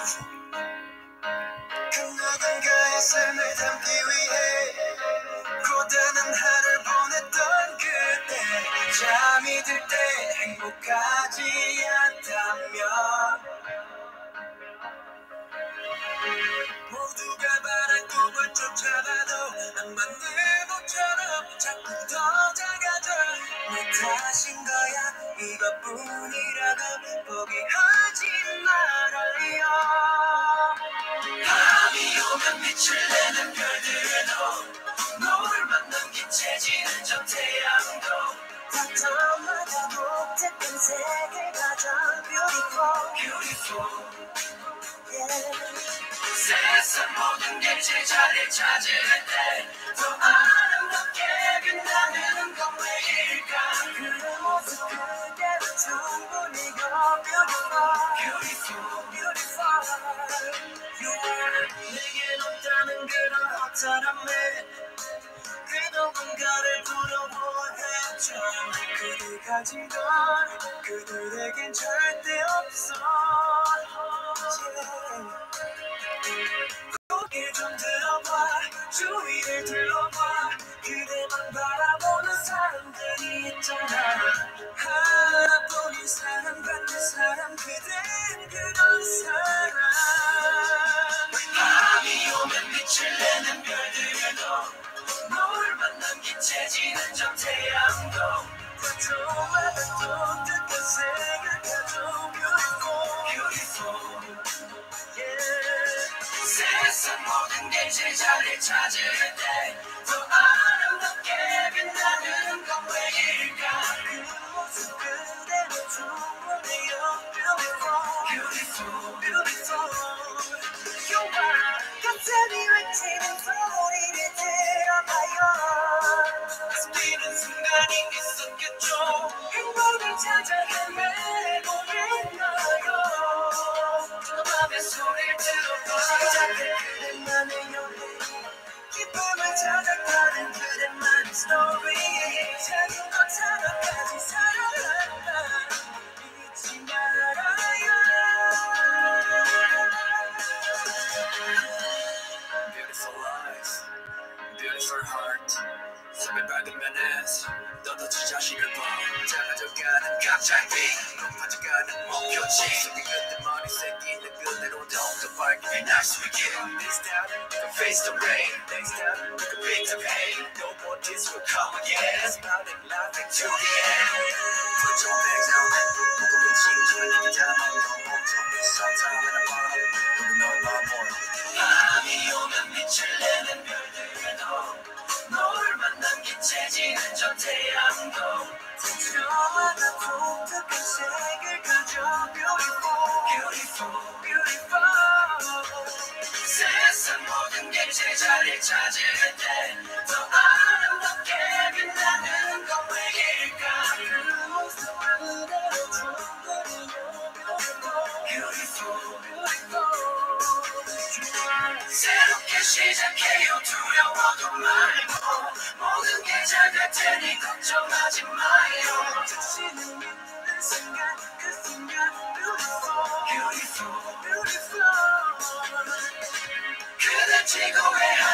그 누군가의 삶을 담기 위해 고단한 하루를 보냈던 그때 잠이 들 때 행복하지 않다면 모두가 바란 꿈을 쫓아가도 안 맞는 것처럼 자꾸 더 작아져 내 탓인 거야 이것뿐이라고 포기하지 말아요. 밤이 오면 빛을 내는 별들도 노을 만난 기체지는 저 태양도 닥터마다 독특한 색을 가져 beautiful beautiful yeah. 세상 모든 게 제자리를 찾을 때 더 아름답게 빛나는 건 왜일까 그 모습 그대로 충분히 beautiful beautiful beautiful You are 내겐 없다는 그런 허탈함에 그 누군가를 부러워했죠 그들 가진 건 그들에겐 절대 없어 고개 좀 들어봐 주위를 둘러봐 그대만 바라보는 사람들이 있잖아 하나뿐인 사람 같은 사람 그댄 그런 사람 밤이 오면 빛을 내는 별들도 노을 만난 기체지는 저 태양도 다조마다 독특한 색을 가져 beautiful beautiful yeah. 세상 모든 게 제자리를 찾을 때 더 아름답게 빛나는 건 왜일까 그 모습 그대로 충분해요 beautiful beautiful beautiful You are 가슴이 외치는 소리를 들어봐요 숨기는 순간이 있었겠죠 행복을 찾아 헤매고 있나요 저 맘의 소리를 들어봐 시작된 그대만의 여행 기쁨을 찾아가는 그대만의 스토리 작은 것 하나까지 사랑한다 잊지 말아요 Beautiful eyes, beautiful heart 삶을 밝으면서 너도 자신을 봐 작아져가는 각자의 빛 높아져가는 목표치 속에 그때 머리 새끼는 그대로 더욱더 밝게 빛날 수 있게 This time you can face the rain Next time you can beat the pain No more tears will come again Smiling laughing to the end Put your bags down 무거운 심장을 느끼자 넌 멈춰 sometimes in a bottle 누구 널 바라보여 밤이 오면 빛을 내는 별들도 노을 만난 기체지는 저 태양도 다조마다 독특한 색을 가져 beautiful beautiful beautiful 세상 모든 게 제자리를 찾을 때 더 아름답게 빛나는 건 왜일까 그 모습 그대로 충분해요 beautiful beautiful 새롭게 시작해요 두려워도 말고 모든 게 잘 될 테니 걱정하지 마요 자신을 믿는 순간 그 순간 beautiful beautiful beautiful 그댈 지고 왜